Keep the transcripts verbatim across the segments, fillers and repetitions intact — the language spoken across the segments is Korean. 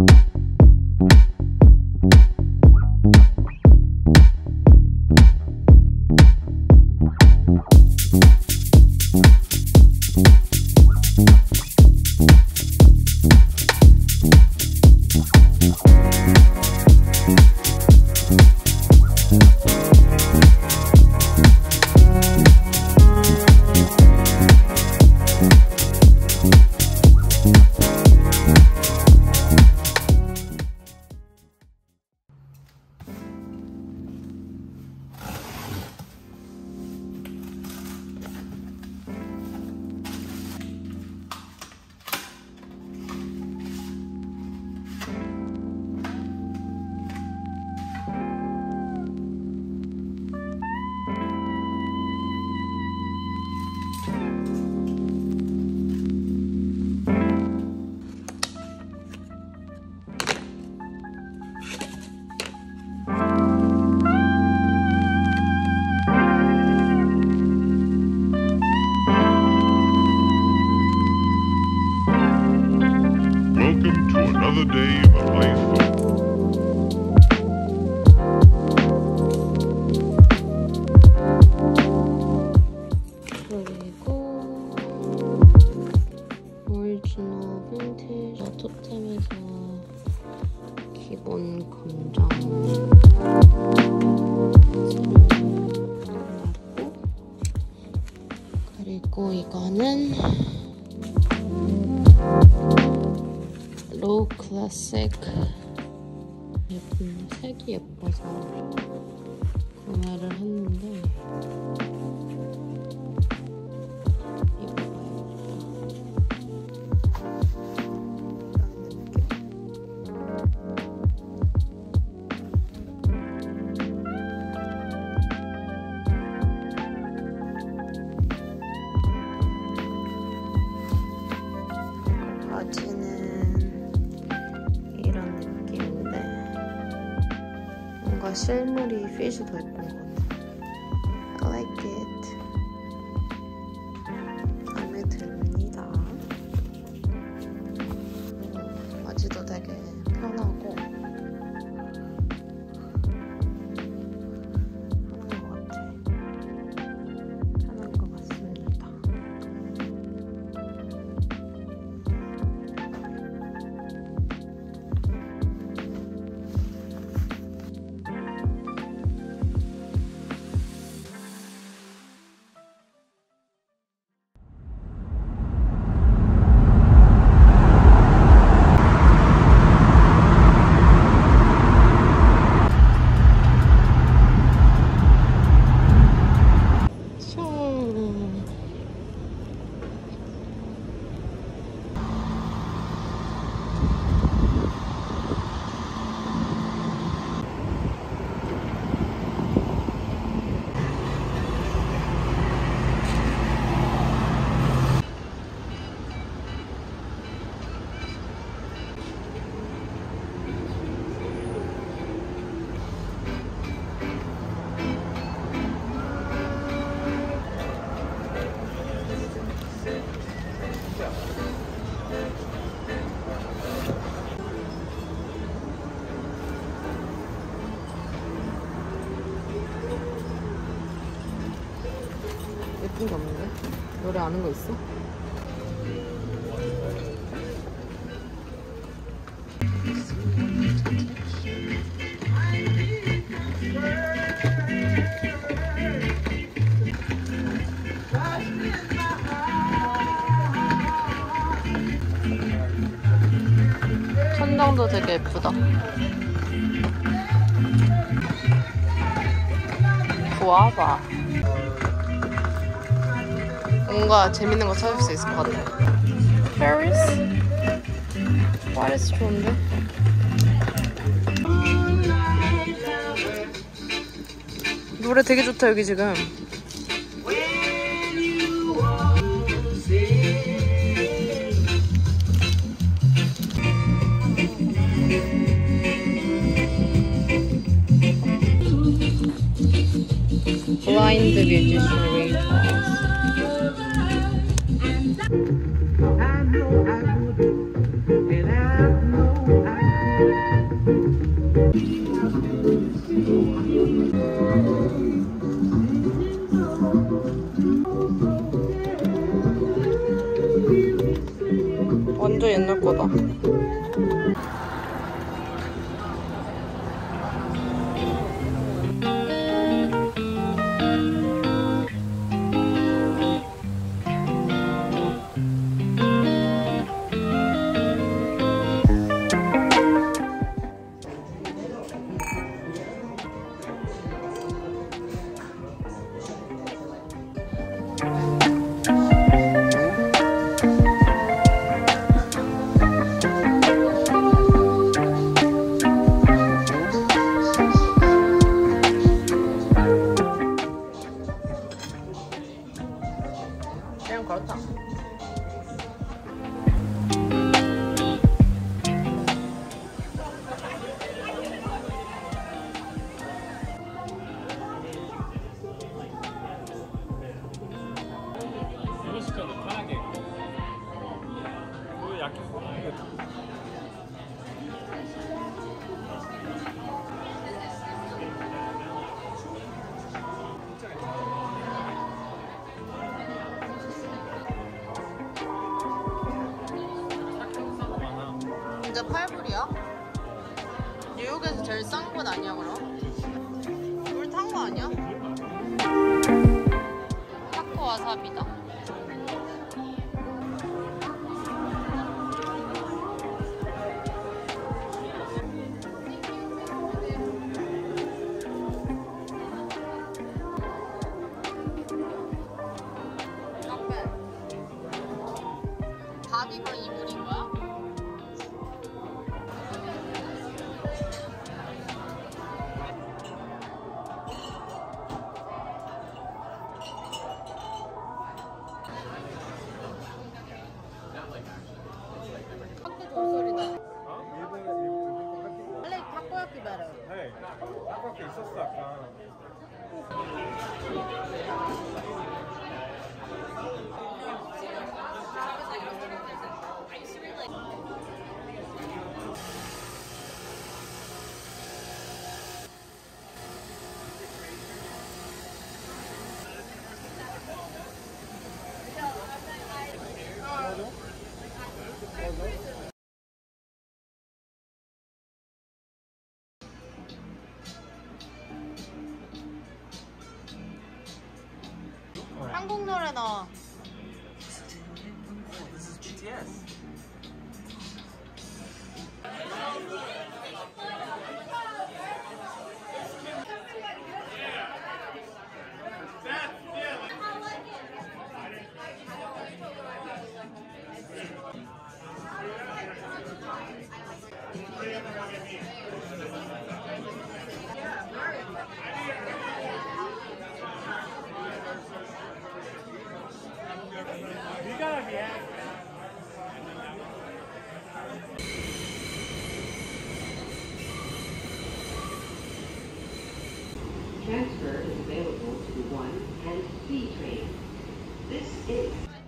Another day in the place. 그리고 오리지널 빈티지 토템에서 기본 검정 그리고 이거는 로우 클래식 예쁜 색이 예뻐서 구매를 했는데 바지는 이런 느낌인데 뭔가 실물이 핏이 더 예쁜 것 같아. I like it. 마음에 듭니다. 음, 바지도 되게 편하고 편한 것 같아. 편한 것 같습니다. 예쁜 게 없는데? 노래 아는 거 있어? 천장도 되게 예쁘다. 구아바. 뭔가 재밌는 거 찾을 수 있을 것 같아. Paris? 파리스 좋은데? 노래 되게 좋다 여기 지금. Blind musician I know I would, and I know I 봐. 그냥 그렇다. 이거 시켜도 편하게. 이거 약해. 진짜 팔 불이야? 뉴욕에서 제일 싼 건 아니야 그럼? 물 탄 거 아니야? 타코 와사비다. 밥이면 이 불인 거야? 타코 종소리다. 어? 일본 일본 원래 타코야키 better. 네. 아까 있었어 아까. 한국 노래 나와. This is 비티에스. We gotta be happy. Transfer is available to one and C train. This is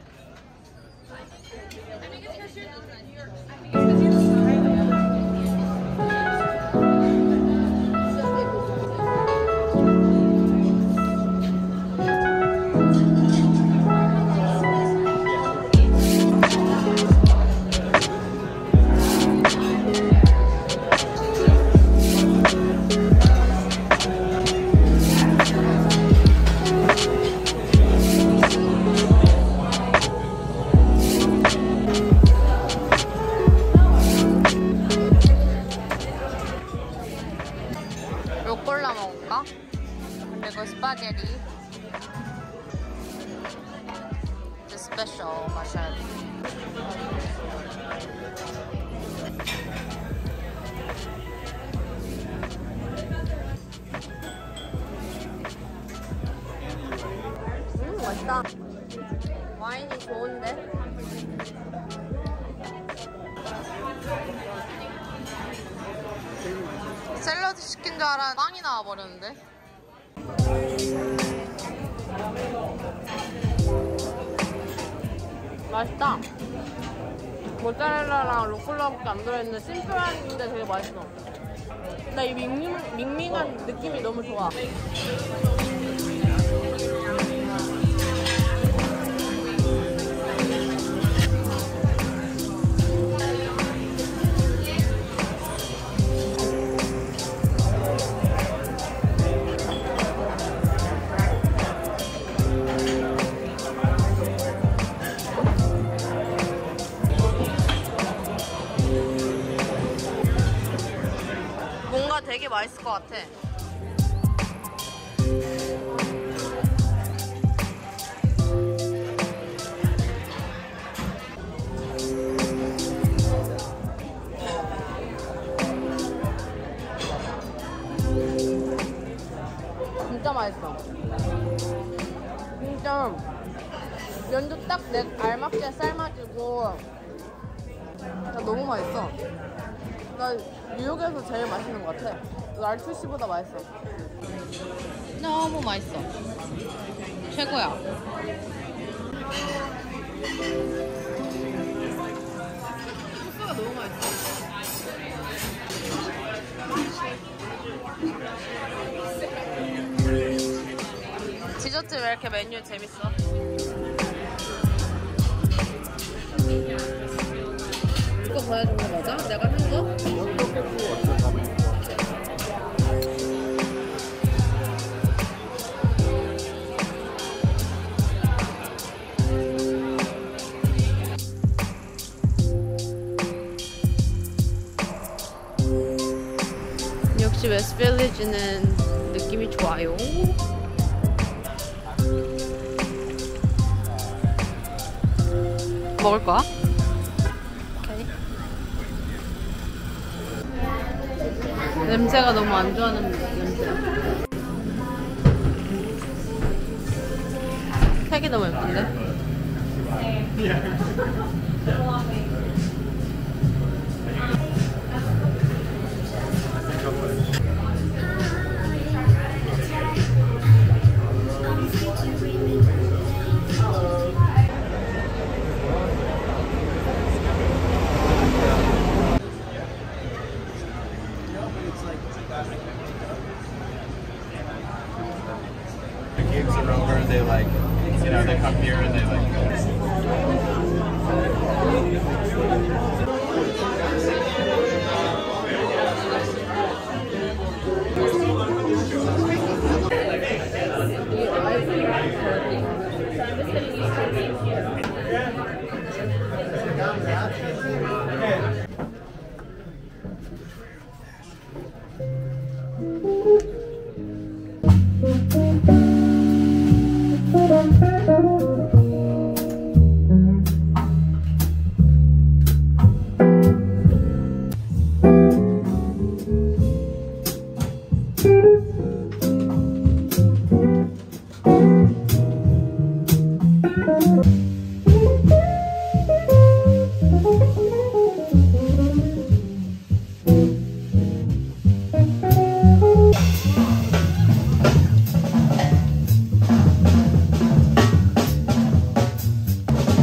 로콜라 먹을까? 그리고 스파게티. The special 마셔야 돼. 음 맛있다. 와인이 좋은데? 샐러드 시킨 줄 알았는데 빵이 나와버렸는데? 맛있다. 모짜렐라랑 루꼴라밖에 안 들어있는 심플한데 되게 맛있어. 나 이 밍밍, 밍밍한 느낌이 너무 좋아. 되게 맛있을 것 같아. 진짜 맛있어. 진짜 면도 딱 내 알맞게 삶아지고 진짜 너무 맛있어. 나 뉴욕에서 제일 맛있는 것 같아. 알투시보다 맛있어. 너무 맛있어. 최고야. 소스가 너무 맛있어. 디저트 왜 이렇게 메뉴 재밌어? 이거 보여준 거 맞아? 내가 산 거? 역시 웨스트빌리지는 느낌이 좋아요. 먹을 거야? 오케이. 냄새가 너무 안 좋아하는 냄새야. 색이 너무 예쁜데? The gigs are over, they like, you know, they come here and they like.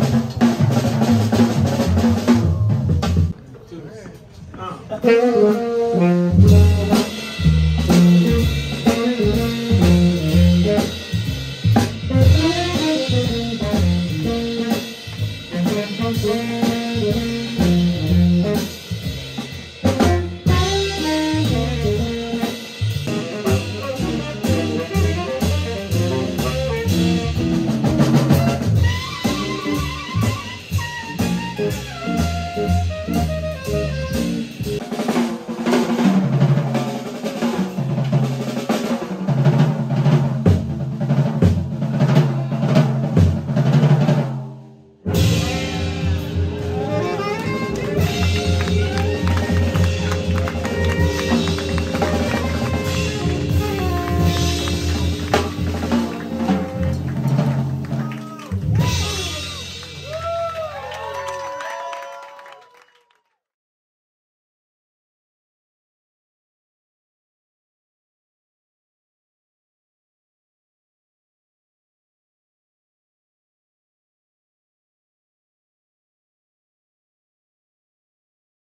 아.